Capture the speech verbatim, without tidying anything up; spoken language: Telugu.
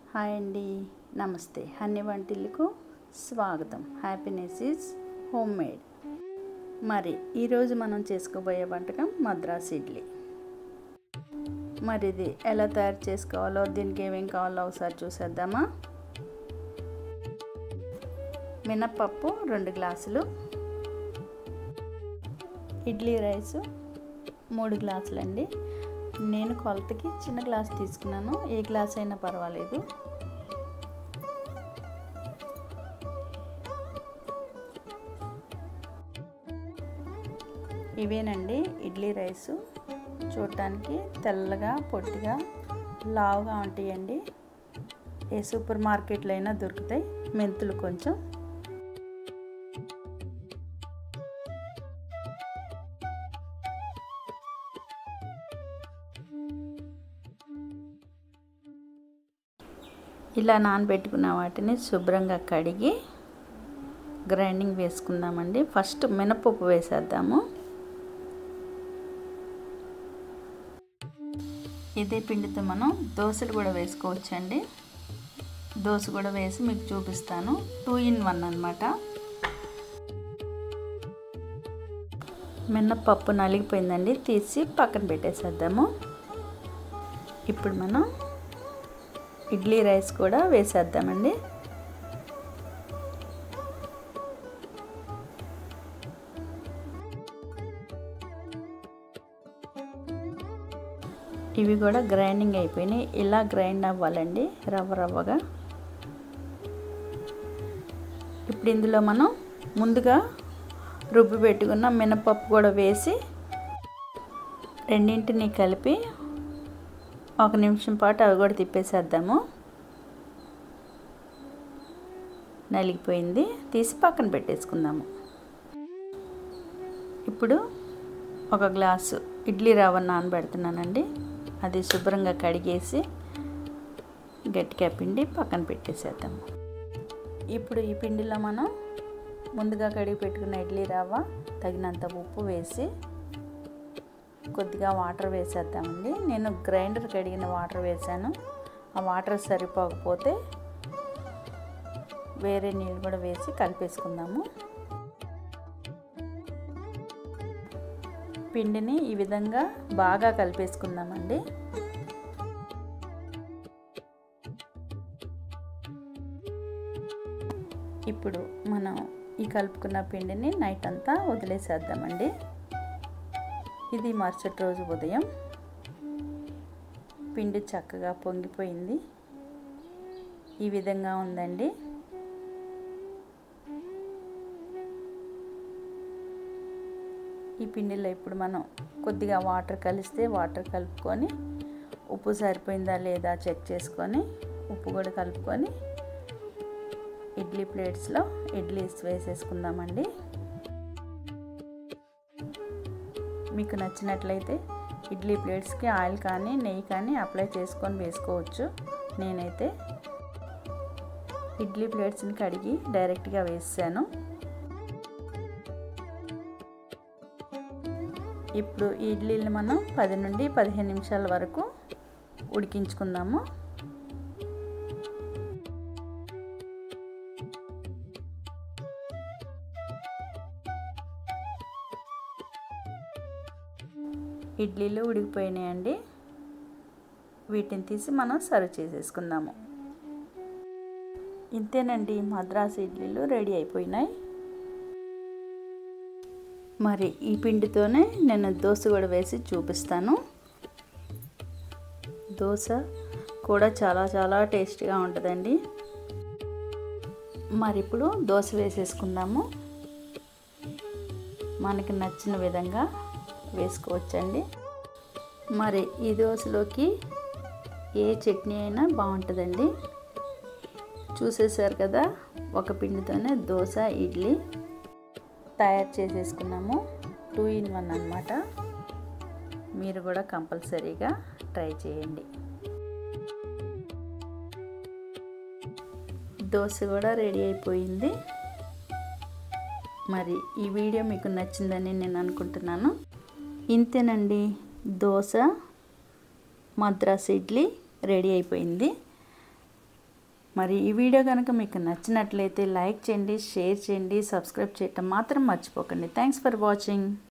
హాయ్ అండి, నమస్తే. హనీ వంటిల్లుకు స్వాగతం. Happiness is home made. మరి ఈరోజు మనం చేసుకోబోయే వంటకం మద్రాస్ ఇడ్లీ. మరి ఇది ఎలా తయారు చేసుకోవాలో, దీనికి ఏమేమి కావాలో ఒకసారి చూసేద్దామా. మినప్పప్పు రెండు గ్లాసులు, ఇడ్లీ రైసు మూడు గ్లాసులు అండి. నేను కొలతకి చిన్న గ్లాస్ తీసుకున్నాను, ఏ గ్లాస్ అయినా పర్వాలేదు. ఇవేనండి ఇడ్లీ రైసు. చూడటానికి తెల్లగా పొట్టిగా లావుగా ఉంటాయండి. ఏ సూపర్ మార్కెట్లో అయినా దొరుకుతాయి. మెంతులు కొంచెం, ఇలా నానబెట్టుకున్న వాటిని శుభ్రంగా కడిగి గ్రైండింగ్ వేసుకుందామండి. ఫస్ట్ మినపప్పు వేసేద్దాము. ఇదే పిండితో మనం దోశలు కూడా వేసుకోవచ్చండి. దోశ కూడా వేసి మీకు చూపిస్తాను. టూ ఇన్ వన్ అన్నమాట. మినపప్పు నలిగిపోయిందండి, తీసి పక్కన పెట్టేసేద్దాము. ఇప్పుడు మనం ఇడ్లీ రైస్ కూడా వేసేద్దామండి. ఇవి కూడా గ్రైండింగ్ అయిపోయినాయి. ఇలా గ్రైండ్ అవ్వాలండి, రవ్వ రవ్వగా. ఇప్పుడు ఇందులో మనం ముందుగా రుబ్బి పెట్టుకున్న మినపప్పు కూడా వేసి రెండింటిని కలిపి ఒక నిమిషం పాటు అవి కూడా తిప్పేసేద్దాము. నలిగిపోయింది, తీసి పక్కన పెట్టేసుకుందాము. ఇప్పుడు ఒక గ్లాసు ఇడ్లీ రవ్వ నానబెడుతున్నానండి. అది శుభ్రంగా కడిగేసి గట్టిగా పిండి పక్కన పెట్టేసేద్దాము. ఇప్పుడు ఈ పిండిలో మనం ముందుగా కడిగి పెట్టుకున్న ఇడ్లీ రవ్వ, తగినంత ఉప్పు వేసి కొద్దిగా వాటర్ వేసేద్దామండి. నేను గ్రైండర్ కడిగిన వాటర్ వేసాను. ఆ వాటర్ సరిపోకపోతే వేరే నీళ్ళు కూడా వేసి కలిపేసుకుందాము. పిండిని ఈ విధంగా బాగా కలిపేసుకుందామండి. ఇప్పుడు మనం ఈ కలుపుకున్న పిండిని నైట్ అంతా వదిలేసేద్దామండి. ఇది మరుసటి రోజు ఉదయం పిండి చక్కగా పొంగిపోయింది. ఈ విధంగా ఉందండి. ఈ పిండిలో ఇప్పుడు మనం కొద్దిగా వాటర్ కలిస్తే వాటర్ కలుపుకొని ఉప్పు సరిపోయిందా లేదా చెక్ చేసుకొని ఉప్పు కూడా కలుపుకొని ఇడ్లీ ప్లేట్స్లో ఇడ్లీస్ వేసేసుకుందామండి. మీకు నచ్చినట్లయితే ఇడ్లీ ప్లేట్స్కి ఆయిల్ కానీ నెయ్యి కానీ అప్లై చేసుకొని వేసుకోవచ్చు. నేనైతే ఇడ్లీ ప్లేట్స్ని కడిగి డైరెక్ట్గా వేసాను. ఇప్పుడు ఈ ఇడ్లీని మనం పది నుండి పదిహేను నిమిషాల వరకు ఉడికించుకుందాము. ఇడ్లీలు ఉడికిపోయినాయండి. వీటిని తీసి మనం సర్వ్ చేసేసుకుందాము. ఇంతేనండి, మద్రాసు ఇడ్లీలు రెడీ అయిపోయినాయి. మరి ఈ పిండితోనే నేను దోశ కూడా వేసి చూపిస్తాను. దోశ కూడా చాలా చాలా టేస్టీగా ఉంటుందండి. మరి ఇప్పుడు దోశ వేసేసుకుందాము. మనకి నచ్చిన విధంగా వేసుకోవచ్చండి. మరి ఈ దోశలోకి ఏ చట్నీ అయినా బాగుంటుందండి. చూసేసారు కదా, ఒక పిండితోనే దోశ ఇడ్లీ తయారు చేసేసుకున్నాము. టూ ఇన్ వన్ అన్నమాట. మీరు కూడా కంపల్సరీగా ట్రై చేయండి. దోశ కూడా రెడీ అయిపోయింది. మరి ఈ వీడియో మీకు నచ్చిందని నేను అనుకుంటున్నాను. ఇంతేనండి, దోశ మద్రాస్ ఇడ్లీ రెడీ అయిపోయింది. మరి ఈ వీడియో కనుక మీకు నచ్చినట్లయితే లైక్ చేయండి, షేర్ చేయండి, సబ్స్క్రైబ్ చేయటం మాత్రం మర్చిపోకండి. Thanks for watching.